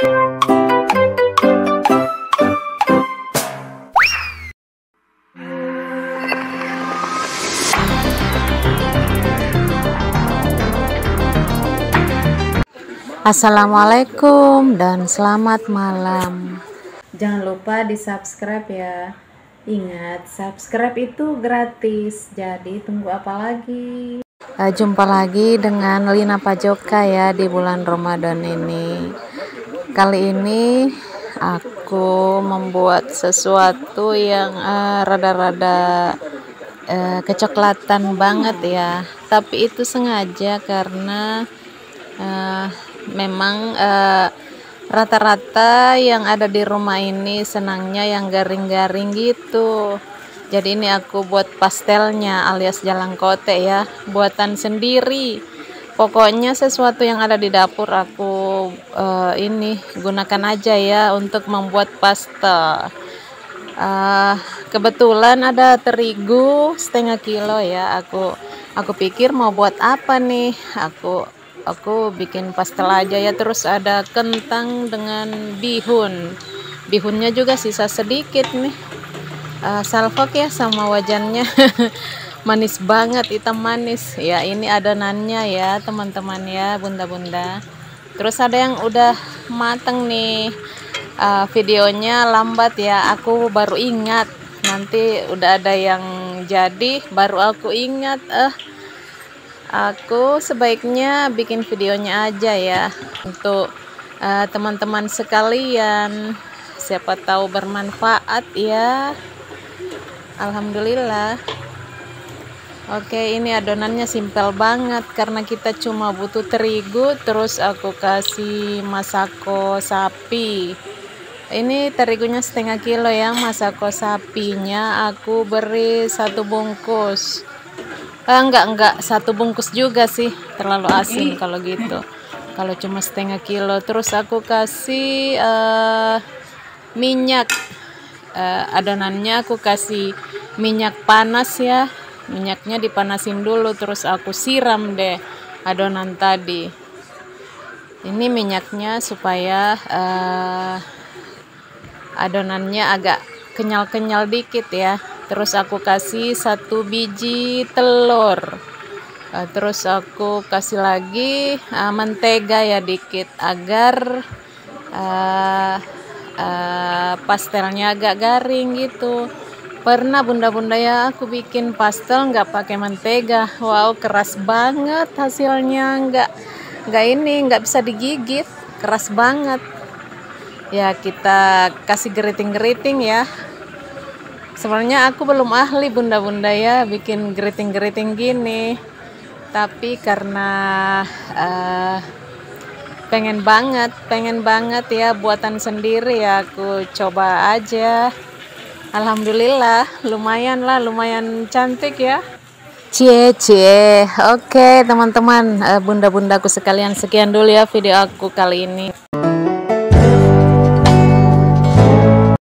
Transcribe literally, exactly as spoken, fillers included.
Assalamualaikum dan selamat malam. Jangan lupa di subscribe ya. Ingat, subscribe itu gratis. Jadi tunggu apa lagi? Uh, jumpa lagi dengan Lina Pajoka ya di bulan Ramadan ini. Kali ini aku membuat sesuatu yang uh, rada-rada uh, kecoklatan banget ya. Tapi itu sengaja karena uh, memang uh, rata-rata yang ada di rumah ini senangnya yang garing-garing gitu. Jadi ini aku buat pastelnya alias jalang kote ya, buatan sendiri. Pokoknya sesuatu yang ada di dapur aku uh, ini gunakan aja ya untuk membuat pastel. Uh, kebetulan ada terigu setengah kilo ya. Aku aku pikir mau buat apa nih? Aku aku bikin pastel aja ya. Terus ada kentang dengan bihun. Bihunnya juga sisa sedikit nih. Uh, salfok ya sama wajannya. Manis banget, hitam manis. Ya ini adonannya ya teman-teman ya, bunda-bunda. Terus ada yang udah mateng nih. Uh, videonya lambat ya. Aku baru ingat. Nanti udah ada yang jadi, baru aku ingat. Eh. Uh, Aku sebaiknya bikin videonya aja ya untuk teman-teman uh, sekalian, siapa tahu bermanfaat ya. Alhamdulillah. Oke, ini adonannya simpel banget karena kita cuma butuh terigu, terus aku kasih masako sapi. Ini terigunya setengah kilo ya, masako sapinya aku beri satu bungkus. Eh, enggak enggak satu bungkus juga sih, terlalu asin kalau gitu. Kalau cuma setengah kilo. Terus aku kasih uh, minyak, uh, adonannya aku kasih minyak panas ya. Minyaknya dipanasin dulu, terus aku siram deh adonan tadi. Ini minyaknya supaya uh, adonannya agak kenyal-kenyal dikit ya. Terus aku kasih satu biji telur. Uh, terus aku kasih lagi uh, mentega ya dikit agar uh, uh, pastelnya agak garing gitu. Pernah bunda-bunda ya aku bikin pastel nggak pakai mentega. Wow, keras banget hasilnya, nggak nggak ini nggak bisa digigit, keras banget. Ya kita kasih geriting-geriting ya. Sebenarnya aku belum ahli bunda-bunda ya bikin geriting-geriting gini, tapi karena uh, pengen banget, pengen banget ya buatan sendiri ya aku coba aja. Alhamdulillah lumayan lah, lumayan cantik ya. Cie cie. Oke teman-teman, uh, bunda-bundaku sekalian, sekian dulu ya video aku kali ini.